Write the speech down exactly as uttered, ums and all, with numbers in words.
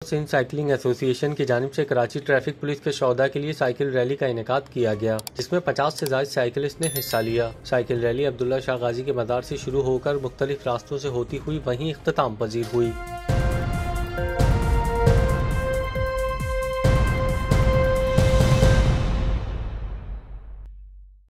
Sindh cycling association की जानिब से कराची ट्रैफिक पुलिस के शोधा के लिए साइकिल रैली का इनेकाद किया गया, जिसमें पचास से ज्यादा साइकिलिस्ट ने हिस्सा लिया। साइकिल रैली अब्दुल्ला शाह गाजी के मज़ार से शुरू होकर मुख्तलिफ रास्तों से होती हुई वहीं इख्तिताम पजीर हुई।